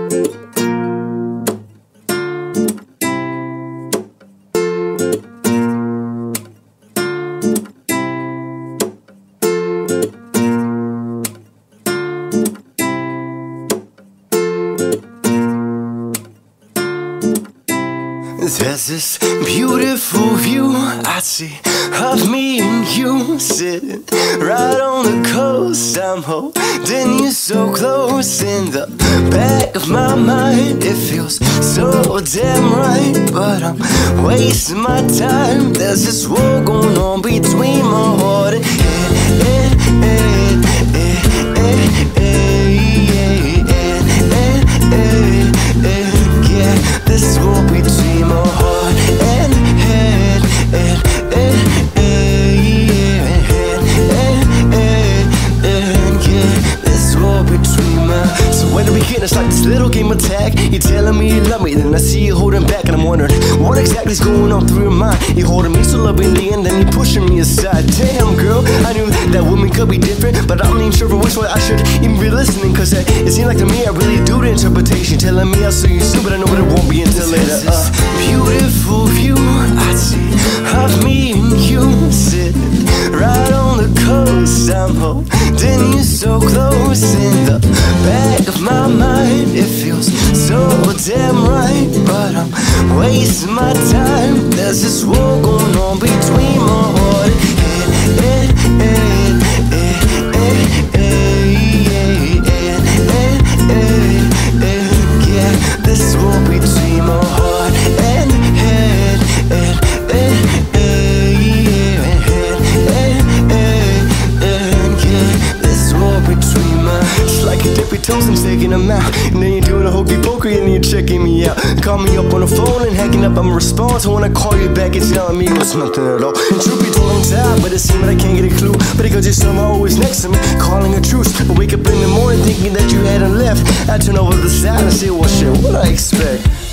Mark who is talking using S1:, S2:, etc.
S1: There's this beautiful view I see of me and you sitting right on the coast. I'm holding you so close in the back of my mind. It feels so damn right, but I'm wasting my time. There's this war going on between my heart and head. Yeah, this war between my heart and head. Yeah, this war between my. So in the beginning it's like this little game of tag. You're telling me you love me, then I see you holding back, and I'm wondering what exactly is going on through your mind. You're holding me so lovingly and then you're pushing me aside. Damn girl, I knew that women could be different, but I'm not even sure for which one I should even be listening. Cause it seemed like to me I really do the interpretation. Telling me I'll see you soon, but I know it won't be until later. Beautiful view I see of me and you sitting right on the coast. I'm holding you so close in the back of my mind. It feels so damn right, but I'm wasting my time. There's this war going on between my heart yeah, this war between my heart and head. Yeah, this war between my. It's like you dip your toes and taking them out, and then you're doing a hokey pokey and then you're checking me out. Call me up on the phone and hacking up, I'ma respond. So when I call you back, it's telling me it was nothing at all. And truth be told, I'm tired, but it seems that I can't get a clue. But because you're somehow always next to me, calling a truce. I wake up in the morning thinking that you hadn't left. I turn over the side and say, well shit, what I expect?